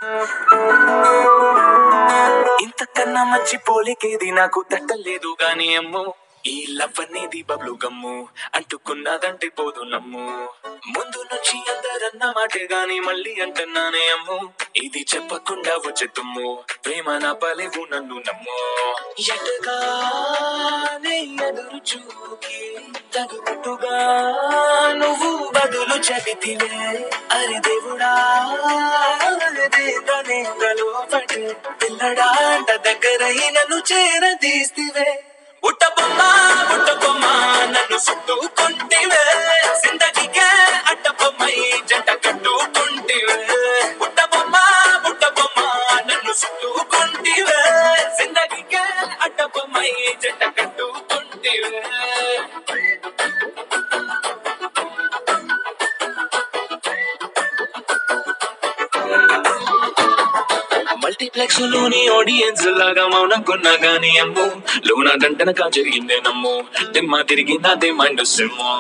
ఇంతకన్నా మంచి పోలికేది నాకు తట్టలేదు గాని అమ్ము, ఈ లవ్ అనేది బబ్లు గమ్ము, అంటుకున్నదంటే పోదు నమ్ము. ముందు నుంచి అందరన్న మాటే గాని మళ్ళీ అంటున్నానే అమ్ము, ఇది చెప్పకుండా వచ్చే తుమ్ము, ప్రేమ నా పలేవు నన్ను నమ్ము. ఎటగానే ఎదురు చూకి తగుట్టుగా నువ్వు బదులు చెబితివే, అరి దేవుడా దేగలో పడే పిల్లడా అంట దగ్గరై నన్ను చేరదీస్తివే. బుట్ట బొమ్మ నన్ను చుట్టుకుంటివే, జిందగీకే అడ్డ బొమ్మై జంట కట్టుకుంటివే. బుట్ట బొమ్మ నన్ను చుట్టుకుంటివే, జిందగీకే అడ్డ బొమ్మై జంట కట్టుకుంటివే. మల్టీప్లెక్స్ లోని ఆడియన్స్ లాగా మౌనం కొన్నా గానీ అమ్ము, లోనా దంటనగా జరిగిందే నమ్ము, దిమ్మ తిరిగిందే మైండ్ సిమ్ము.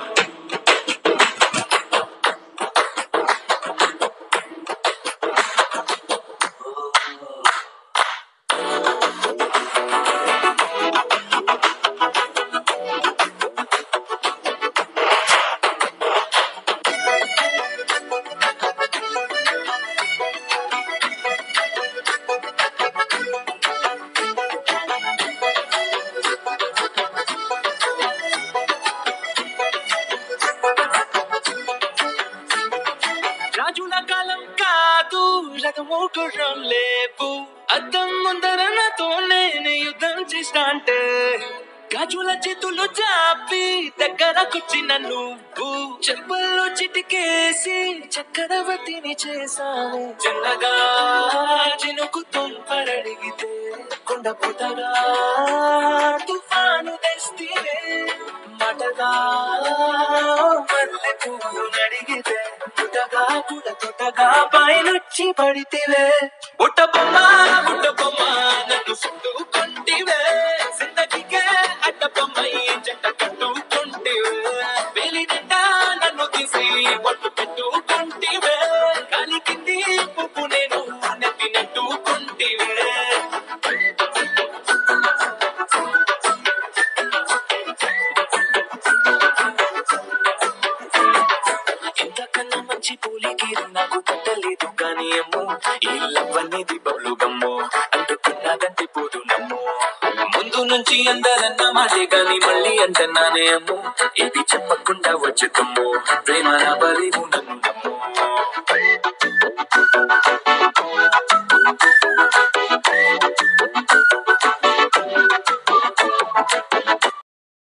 రాజుల కాలం కాదు, రథము గుర్రం లేవు, అద్దం ముందర నాతో నేను యుద్ధం చేస్తా అంటే, గాజుల చేతులు చాపి దగ్గరకొచ్చిన నువ్వు, చెంపల్లో చిటికేసి చక్రవర్తిని చేసావు. చిన్నగా చినుకు తుంపరడిగితే కొండ పుటగా తుఫాను తెస్తివే, మటగా మల్లె పువ్వు నడిగితే పుటగా తొటగా పైనొచ్చి పడితివే. బుట్ట బొమ్మ నన్ను చుట్టుకుంటివే, జిందగీకే అడ్డ బొమ్మై జంట కట్టుకుంటివే. వేలి నిండా నన్ను తీసి బొట్టు పెట్టుకుంటివే, కాలి కింది పువ్వు నేను నెత్తి నెట్టుకుంటివే. ఇంతకన్నా మంచి పోలికేది నాకు తట్టలేదు గాని అమ్ము, ఈ లవ్ అనేది బబ్లు గమ్ము, అంటుకున్నదంటే పోదు నమ్ము. ముందు నుంచి అందరన్న మాటే గాని మళ్ళీ అంటున్నానే అమ్ము, ఇది చెప్పకుండా వచ్చే తుమ్ము, ప్రేమ నా బలివు నన్ను.